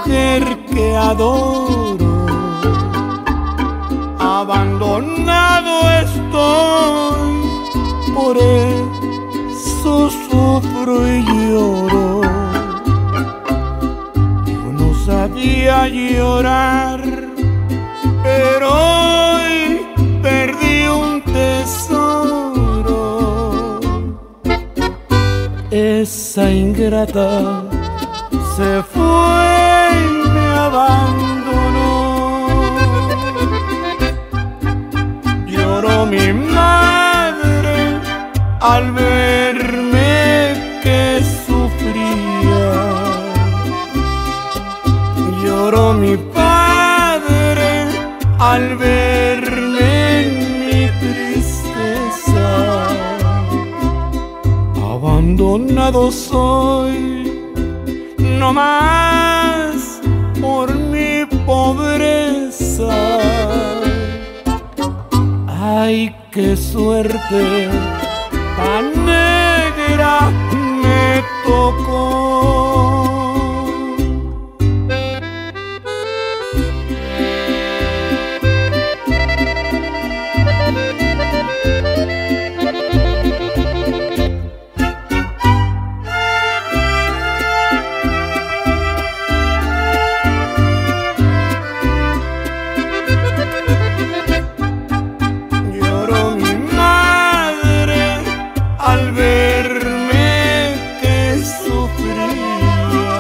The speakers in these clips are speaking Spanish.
mujer que adoro. Abandonado estoy, por eso sufro y lloro. Yo no sabía llorar, pero hoy perdí un tesoro. Esa ingrata se fue y me abandonó. Lloró mi madre al verme que sufría. Lloró mi padre al verme en mi tristeza. Abandonado soy, no más por mi pobreza. Ay, qué suerte tan negra me tocó. Al verme que sufría,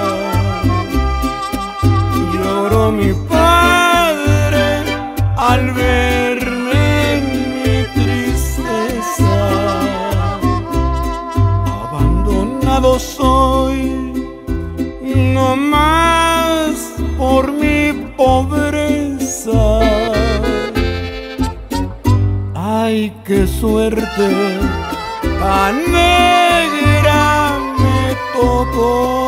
lloró mi padre al verme en mi tristeza. Abandonado soy, no más por mi pobreza. Ay, qué suerte tan negra me tocó.